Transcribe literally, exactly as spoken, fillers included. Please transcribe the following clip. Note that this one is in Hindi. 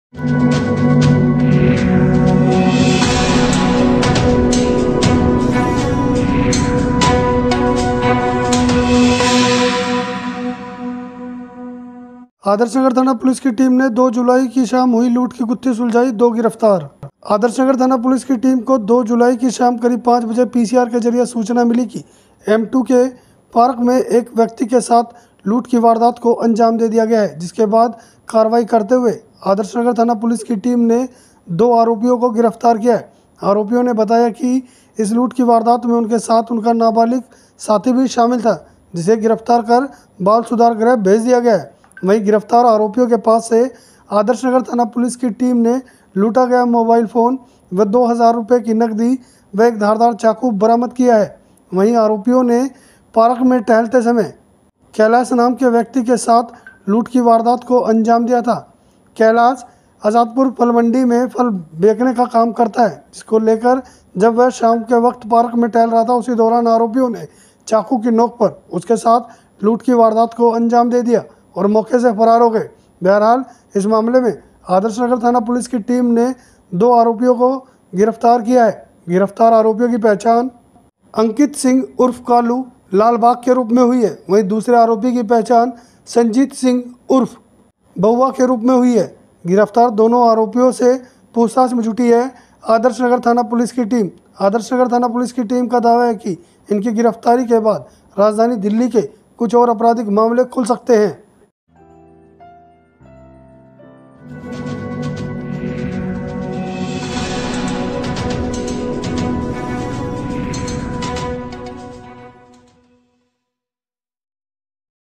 आदर्श नगर थाना पुलिस की टीम ने दो जुलाई की शाम हुई लूट की गुत्थी सुलझाई, दो गिरफ्तार। आदर्श नगर थाना पुलिस की टीम को दो जुलाई की शाम करीब पाँच बजे पीसीआर के जरिए सूचना मिली कि एम टू के पार्क में एक व्यक्ति के साथ लूट की वारदात को अंजाम दे दिया गया है, जिसके बाद कार्रवाई करते हुए आदर्श नगर थाना पुलिस की टीम ने दो आरोपियों को गिरफ्तार किया है। आरोपियों ने बताया कि इस लूट की वारदात में उनके साथ उनका नाबालिग साथी भी शामिल था, जिसे गिरफ्तार कर बाल सुधार गृह भेज दिया गया है। वहीं गिरफ्तार आरोपियों के पास से आदर्श नगर थाना पुलिस की टीम ने लूटा गया मोबाइल फ़ोन व दो हज़ार रुपये की नकदी व एक धारदार चाकू बरामद किया है। वहीं आरोपियों ने पार्क में टहलते समय कैलाश नाम के व्यक्ति के साथ लूट की वारदात को अंजाम दिया था। कैलाश आज़ादपुर फल मंडी में फल बेचने का काम करता है, जिसको लेकर जब वह शाम के वक्त पार्क में टहल रहा था, उसी दौरान आरोपियों ने चाकू की नोक पर उसके साथ लूट की वारदात को अंजाम दे दिया और मौके से फरार हो गए। बहरहाल इस मामले में आदर्श नगर थाना पुलिस की टीम ने दो आरोपियों को गिरफ्तार किया है। गिरफ्तार आरोपियों की पहचान अंकित सिंह उर्फ कालू लालबाग के रूप में हुई है। वहीं दूसरे आरोपी की पहचान संजीत सिंह उर्फ बउआ के रूप में हुई है। गिरफ्तार दोनों आरोपियों से पूछताछ में जुटी है आदर्श नगर थाना पुलिस की टीम। आदर्श नगर थाना पुलिस की टीम का दावा है कि इनकी गिरफ्तारी के बाद राजधानी दिल्ली के कुछ और आपराधिक मामले खुल सकते हैं।